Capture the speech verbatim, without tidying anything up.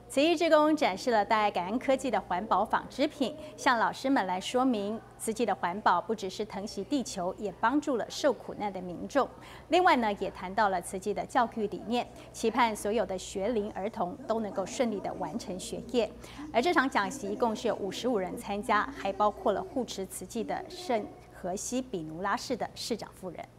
慈义志工展示了大爱感恩科技的环保纺织品，向老师们来说明慈济的环保不只是疼惜地球，也帮助了受苦难的民众。另外呢，也谈到了慈济的教育理念，期盼所有的学龄儿童都能够顺利的完成学业。而这场讲习一共是有五十五人参加，还包括了护持慈济的圣荷西比努拉市的市长夫人。